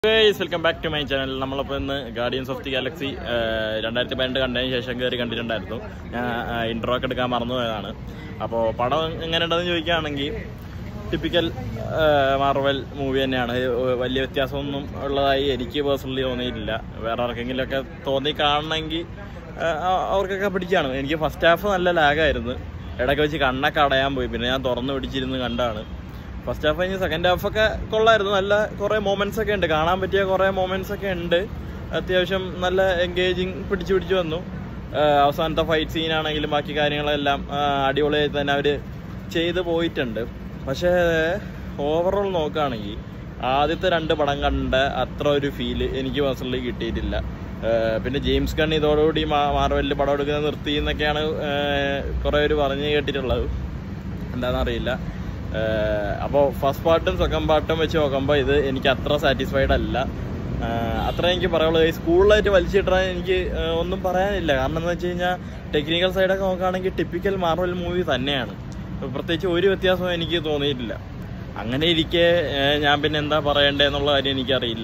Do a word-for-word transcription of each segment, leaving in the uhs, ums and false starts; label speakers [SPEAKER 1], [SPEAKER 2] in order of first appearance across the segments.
[SPEAKER 1] Guys, welcome back to my channel. We are Guardians of the Galaxy. twenty twelve കണ്ടതിന് ശേഷം കേറി കണ്ടിട്ടുണ്ടായിരുന്നു. ഞാൻ ഇൻട്രോ ഒക്കെ എടുക്കാൻ മറന്നുപോയതാണ്. അപ്പോൾ പടം എങ്ങനെയുണ്ടെന്ന് ചോദിക്കുകയാണെങ്കിൽ ടിപ്പിക്കൽ മാർവൽ മൂവി തന്നെയാണ്. വലിയ വ്യത്യാസമൊന്നും ഉള്ളതായി എനിക്ക് പേഴ്സണലി തോന്നിയിട്ടില്ല. വേറെ ആർക്കെങ്കിലും ഒക്കെ തോന്നി കാണണമെങ്കിൽ അവർക്കൊക്കെ പിടിക്കുകയാണ്. എനിക്ക് ഫസ്റ്റ് ഹാഫ് നല്ല ലാഗായിരുന്നു. ഇടയ്ക്ക് വെച്ച് കണ്ണൊക്കെ അടയാൻ പോയി. പിന്നെ ഞാൻ തുറന്നു പിടിച്ചിരുന്ന് കണ്ടാണ്. ഫസ്റ്റ് ഹാഫ് കഴിഞ്ഞ് സെക്കൻഡ് ഹാഫ് ഒക്കെ കൊള്ളായിരുന്നു. നല്ല കുറേ മൊമെന്റ്സ് ഒക്കെ ഉണ്ട്, കാണാൻ പറ്റിയ കുറേ മൊമെന്റ്സ് ഒക്കെ ഉണ്ട്. അത്യാവശ്യം നല്ല എൻഗേജിങ് പിടിച്ചു പിടിച്ചു വന്നു. അവസാനത്തെ ഫൈറ്റ് സീനാണെങ്കിലും ബാക്കി കാര്യങ്ങളെല്ലാം അടിപൊളിയായി തന്നെ അവർ ചെയ്ത് പോയിട്ടുണ്ട്. പക്ഷേ ഓവറോൾ നോക്കുകയാണെങ്കിൽ ആദ്യത്തെ രണ്ട് പടം കണ്ട അത്ര ഒരു ഫീല് എനിക്ക് പേഴ്സണലി കിട്ടിയിട്ടില്ല. പിന്നെ ജെയിംസ് ഗൺ ഇതോടുകൂടി മാർവലിൽ പടം എടുക്കുന്നത് നിർത്തി എന്നൊക്കെയാണ് കുറേ പേര് പറഞ്ഞ് കേട്ടിട്ടുള്ളത്. എന്താണെന്നറിയില്ല. അപ്പോൾ ഫസ്റ്റ് പാർട്ടും സെക്കൻഡ് പാർട്ടും വെച്ച് നോക്കുമ്പോൾ ഇത് എനിക്ക് അത്ര സാറ്റിസ്ഫൈഡ് അല്ല. അത്ര എനിക്ക് പറയുള്ളൂ. ഈ സ്കൂളിലായിട്ട് വലിച്ചിട്ടാൻ എനിക്ക് ഒന്നും പറയാനില്ല. കാരണം എന്താ വെച്ച് കഴിഞ്ഞാൽ ടെക്നിക്കൽ സൈഡൊക്കെ നോക്കുകയാണെങ്കിൽ ടിപ്പിക്കൽ മാർവൽ മൂവി തന്നെയാണ്. പ്രത്യേകിച്ച് ഒരു വ്യത്യാസവും എനിക്ക് തോന്നിയിട്ടില്ല. അങ്ങനെ ഇരിക്കെ ഞാൻ പിന്നെ എന്താ പറയണ്ടേന്നുള്ള കാര്യം എനിക്കറിയില്ല.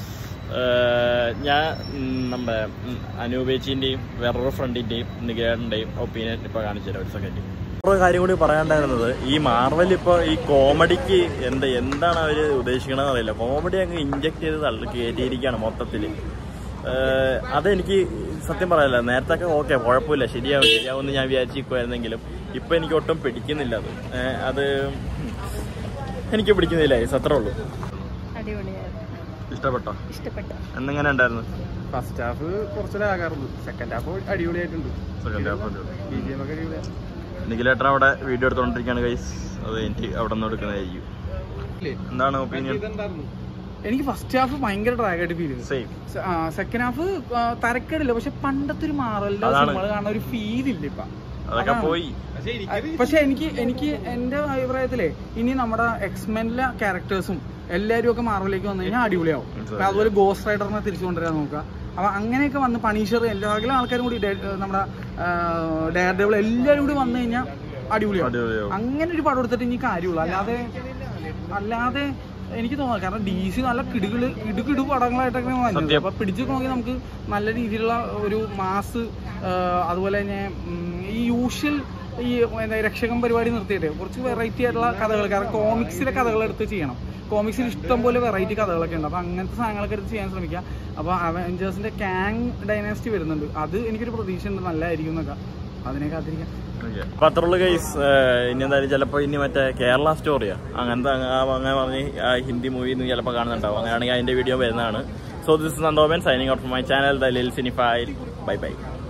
[SPEAKER 1] ഞാൻ നമ്മുടെ അനൂപേച്ചിൻ്റെയും വേറൊരു ഫ്രണ്ടിൻ്റെയും നികേടൻ്റെയും ഒപ്പീനിയൻ ഇപ്പോൾ കാണിച്ചുതരാം ഒരു സെക്കൻഡ്. ഒരു കാര്യം കൂടി പറയാണ്ടായിരുന്നത്, ഈ മാർവൽ ഇപ്പോൾ ഈ കോമഡിക്ക് എന്താ എന്താണ് അവർ ഉദ്ദേശിക്കണമെന്ന് അറിയില്ല. കോമഡി അങ്ങ് ഇഞ്ചക്ട് ചെയ്ത് തള്ളി കയറ്റിയിരിക്കുകയാണ് മൊത്തത്തിൽ. അതെനിക്ക് സത്യം പറയാനില്ല. നേരത്തെ ഒക്കെ ഓക്കെ കുഴപ്പമില്ല, ശരിയാവും ശരിയാവുമെന്ന് ഞാൻ വിചാരിച്ചിരിക്കുമായിരുന്നെങ്കിലും ഇപ്പം എനിക്ക് ഒട്ടും പിടിക്കുന്നില്ല. അത് അത് എനിക്ക് പിടിക്കുന്നില്ല. അത്രേ ഉള്ളൂ. ഇഷ്ടപ്പെട്ടോ? ഇഷ്ടപ്പെട്ടു. എന്നെങ്ങനെ ഉണ്ടായിരുന്നു?
[SPEAKER 2] ഫസ്റ്റ് ഹാഫ് കുറച്ച് ലാഗായിരുന്നു. സെക്കൻഡ് ഹാഫ് അടിപൊളിയായിട്ടുണ്ട്.
[SPEAKER 1] Second half
[SPEAKER 2] B G M ഒക്കെ അടിപൊളിയാണ്.
[SPEAKER 1] നിഖിലേട്ടൻ അവിടെ വീഡിയോ എടുത്തോണ്ടിരിക്കുകയാണ് ഗൈസ്. അത് എനിക്ക് അവിടെ നിന്ന് എടുക്കുന്നതായിരിക്കും. എന്താണ് ഒപ്പീനിയൻ?
[SPEAKER 2] എനിക്ക് ഫസ്റ്റ് ഹാഫ് ഭയങ്കര ഡ്രാഗായിട്ട് ഫീൽ ചെയ്തു. സെക്കൻഡ് ഹാഫ് തരക്കേടില്ല, പക്ഷെ പണ്ടത്തെ ഒരു മാറലിന്റെ നമ്മൾ കാണുന്ന ഒരു ഫീൽ ഇല്ല ഇപ്പൊ.
[SPEAKER 1] അതൊക്കെ പോയി.
[SPEAKER 2] പക്ഷെ എനിക്ക് എനിക്ക് എന്റെ അഭിപ്രായത്തിലേ ഇനി നമ്മുടെ എക്സ്മെനിലെ ക്യാരക്ടേഴ്സും എല്ലാവരും ഒക്കെ മാർവലിലേക്ക് വന്നു കഴിഞ്ഞാൽ അടിപൊളിയാവും. അതുപോലെ ഗോസ്റ്റ് റൈഡറിനെ തിരിച്ചു കൊണ്ടുവരാൻ നോക്കുക. അപ്പൊ അങ്ങനെയൊക്കെ വന്ന് പണീഷർ എല്ലാ ആൾക്കാരും കൂടി നമ്മുടെ ഡെയർ ഡെവിൾ എല്ലാവരും കൂടി വന്നു കഴിഞ്ഞാൽ അടിപൊളിയാവും. അങ്ങനെ ഒരു പടം എടുത്തിട്ട് ഇനി കാര്യമുള്ളൂ. അല്ലാതെ അല്ലാതെ എനിക്ക് തോന്നുന്നു. കാരണം ഡി സി നല്ല കിടുകള് ഇടുകിടു പടങ്ങളായിട്ടൊക്കെ വന്നത്. അപ്പൊ പിടിച്ചു നോക്കി നമുക്ക് നല്ല രീതിയിലുള്ള ഒരു മാസ്, അതുപോലെ തന്നെ ഈ യൂഷ്വൽ ഈ രക്ഷകൻ പരിപാടി നിർത്തിയിട്ട് കുറച്ച് വെറൈറ്റി ആയിട്ടുള്ള കഥകൾ. കാരണം കോമിക്സിലെ കഥകൾ എടുത്ത് ചെയ്യണം. കോമിക്സിൽ ഇഷ്ടം പോലെ വെറൈറ്റി കഥകളൊക്കെ ഉണ്ട്. അപ്പൊ അങ്ങനത്തെ സാധനങ്ങളൊക്കെ എടുത്ത് ചെയ്യാൻ ശ്രമിക്കുക. അപ്പൊ അവെഞ്ചേഴ്സിന്റെ കാങ് ഡൈനാസ്റ്റി വരുന്നുണ്ട്. അത് എനിക്കൊരു പ്രതീക്ഷ ഉണ്ട്, നല്ലതായിരിക്കും എന്നൊക്കെ. അതിനെ കാത്തിരിക്കാം.
[SPEAKER 1] അപ്പൊ അത്രയുള്ള കേസ്. ഇനി എന്തായാലും ചിലപ്പോൾ ഇനി മറ്റേ കേരള സ്റ്റോറിയാ അങ്ങനത്തെ അങ്ങനെ പറഞ്ഞ് ഹിന്ദി മൂവി ചിലപ്പോൾ കാണുന്നുണ്ടാവും. അങ്ങനെയാണെങ്കിൽ അതിന്റെ വീഡിയോ വരുന്നതാണ്. So this is Nandoban signing out from my channel the lil cinephile. Bye by.